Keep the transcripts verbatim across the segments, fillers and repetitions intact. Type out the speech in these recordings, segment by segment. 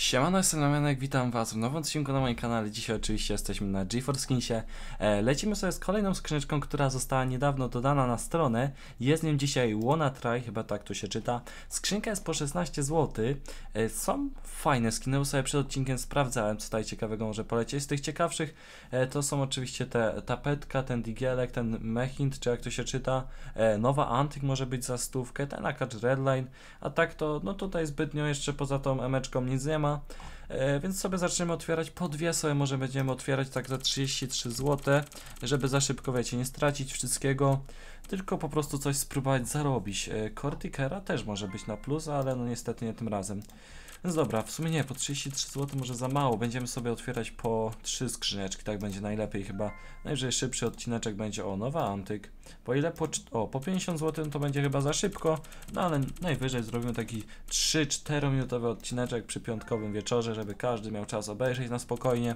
Siemano, jestem Damianek, witam was w nowym odcinku na moim kanale. Dzisiaj oczywiście jesteśmy na GeForce Skinsie. E, lecimy sobie z kolejną skrzyneczką, która została niedawno dodana na stronę. Jest nim dzisiaj WannaTry, chyba tak to się czyta. Skrzynka jest po szesnaście złotych. E, są fajne skiny, sobie przed odcinkiem sprawdzałem, co tutaj ciekawego może polecieć. Z tych ciekawszych e, to są oczywiście te tapetka, ten digielek, ten mechint, czy jak to się czyta. E, nowa Antyk może być za stówkę, ten akacz Redline. A tak to, no tutaj zbytnio jeszcze poza tą emeczką nic nie ma. E, więc sobie zaczniemy otwierać po dwie, sobie może będziemy otwierać tak za trzydzieści trzy złote, żeby za szybko, wiecie, nie stracić wszystkiego, tylko po prostu coś spróbować zarobić. E, Corticera też może być na plus, ale no niestety nie tym razem. Więc dobra, w sumie nie, po trzydzieści trzy złote może za mało, będziemy sobie otwierać po trzy skrzyneczki, tak będzie najlepiej chyba. Najwyżej szybszy odcineczek będzie, o, nowa Antyk. Po ile? Po, o, po pięćdziesiąt złotych no to będzie chyba za szybko, no ale najwyżej zrobimy taki trzy cztery minutowy odcineczek przy piątkowym wieczorze, żeby każdy miał czas obejrzeć na spokojnie.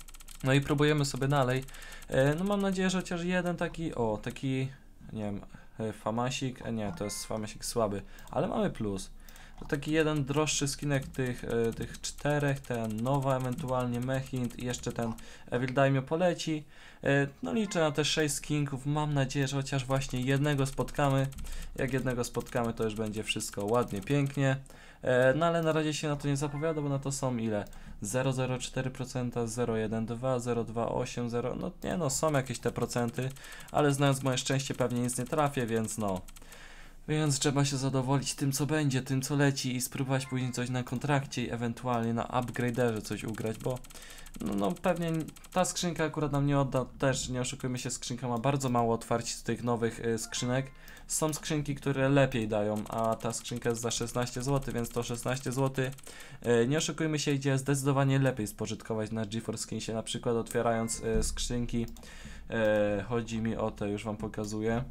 No i próbujemy sobie dalej. E, no mam nadzieję, że chociaż jeden taki, o, taki, nie wiem, e, famasik, e, nie, to jest famasik słaby, ale mamy plus. To taki jeden droższy skinek tych, e, tych czterech, ten nowa ewentualnie mechint i jeszcze ten Evil Daimyo poleci. E, no liczę na te sześć skinków, mam nadzieję, że chociaż właśnie jednego spotkamy. Jak jednego spotkamy, to już będzie wszystko ładnie, pięknie. E, no ale na razie się na to nie zapowiada, bo na to są ile? zero przecinek zero cztery procent, zero przecinek jeden dwa, zero przecinek dwa osiem, zero, no nie no, są jakieś te procenty, ale znając moje szczęście pewnie nic nie trafię, więc no. Więc trzeba się zadowolić tym, co będzie, tym, co leci i spróbować później coś na kontrakcie i ewentualnie na upgraderze coś ugrać, bo no, no pewnie ta skrzynka akurat nam nie odda, też nie oszukujmy się, skrzynka ma bardzo mało otwarć z tych nowych y, skrzynek. Są skrzynki, które lepiej dają, a ta skrzynka jest za szesnaście złotych, więc to szesnaście złotych, y, nie oszukujmy się, idzie zdecydowanie lepiej spożytkować na GeForce Skinsie, na przykład otwierając y, skrzynki, y, chodzi mi o te, już wam pokazuję.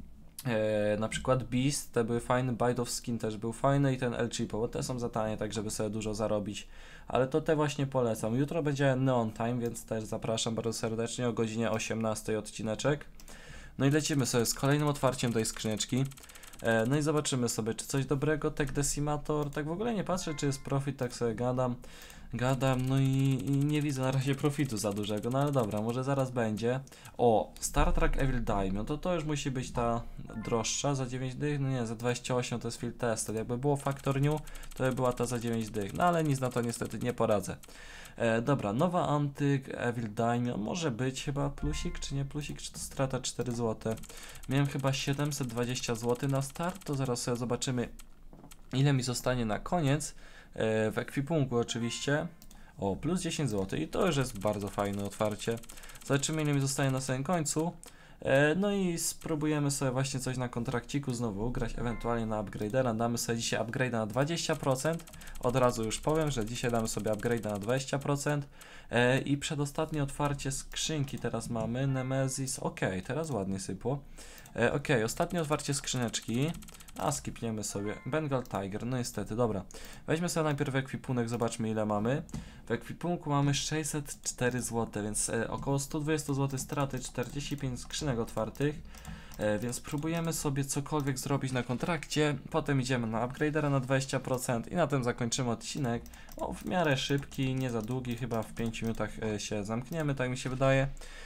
E, na przykład Beast, te były fajne, Bite of Skin też był fajny i ten El Cheapo, bo te są za tanie, tak żeby sobie dużo zarobić, ale to te właśnie polecam. Jutro będzie Neon Time, więc też zapraszam bardzo serdecznie o godzinie osiemnastej odcineczek. No i lecimy sobie z kolejnym otwarciem tej skrzyneczki. E, no i zobaczymy sobie, czy coś dobrego, Tech Decimator, tak w ogóle nie patrzę, czy jest profit, tak sobie gadam. Gadam, no i, i nie widzę na razie profitu za dużego, no ale dobra, może zaraz będzie. O, Star Trek Evil Daimyo, to to już musi być ta droższa, za dziewięć dych, no nie, za dwadzieścia osiem to jest field tested, jakby było Factor New, to by była ta za dziewięć dych, no ale nic na to niestety nie poradzę. E, dobra, nowa Antyk, Evil Daimyo, może być chyba plusik, czy nie plusik, czy to strata cztery złote. Miałem chyba siedemset dwadzieścia złotych na start, to zaraz sobie zobaczymy, ile mi zostanie na koniec. W ekwipunku oczywiście. O, plus dziesięć złotych i to już jest bardzo fajne otwarcie. Zobaczymy, ile mi zostaje na samym końcu. E, no i spróbujemy sobie właśnie coś na kontrakciku znowu ugrać, ewentualnie na upgradera. Damy sobie dzisiaj upgrade'a na dwadzieścia procent. Od razu już powiem, że dzisiaj damy sobie upgrade'a na dwadzieścia procent. E, I przedostatnie otwarcie skrzynki teraz mamy. Nemesis, ok, teraz ładnie sypło. E, ok, ostatnie otwarcie skrzyneczki. A skipniemy sobie. Bengal Tiger, no niestety, dobra. Weźmy sobie najpierw ekwipunek, zobaczmy ile mamy. W ekwipunku mamy sześćset cztery złote, więc e, około sto dwadzieścia złotych straty, czterdzieści pięć skrzynek otwartych. E, więc próbujemy sobie cokolwiek zrobić na kontrakcie. Potem idziemy na upgradera na dwadzieścia procent i na tym zakończymy odcinek. O, w miarę szybki, nie za długi, chyba w pięciu minutach e, się zamkniemy, tak mi się wydaje.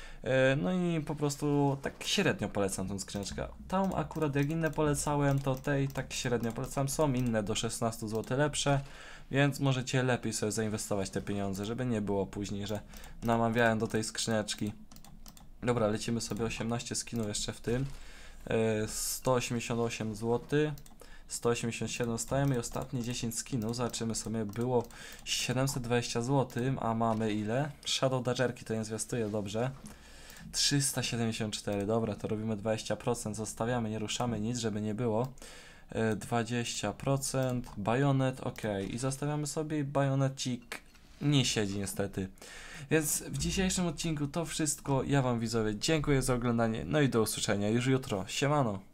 No i po prostu tak średnio polecam tą skrzyneczkę. Tam akurat jak inne polecałem, to tej tak średnio polecam. Są inne do szesnastu złotych lepsze, więc możecie lepiej sobie zainwestować te pieniądze, żeby nie było później, że namawiałem do tej skrzyneczki. Dobra, lecimy sobie osiemnaście skinów jeszcze w tym. sto osiemdziesiąt osiem złotych. sto osiemdziesiąt siedem stajemy i ostatnie dziesięć skinów, zobaczymy sobie, było siedemset dwadzieścia złotych, a mamy ile? Shadow Dodgerki to nie zwiastuje dobrze. trzysta siedemdziesiąt cztery, dobra, to robimy dwadzieścia procent, zostawiamy, nie ruszamy nic, żeby nie było. dwadzieścia procent, bajonet, ok, i zostawiamy sobie bajonecik, nie siedzi niestety. Więc w dzisiejszym odcinku to wszystko, ja wam widzowie dziękuję za oglądanie, no i do usłyszenia już jutro, siemano!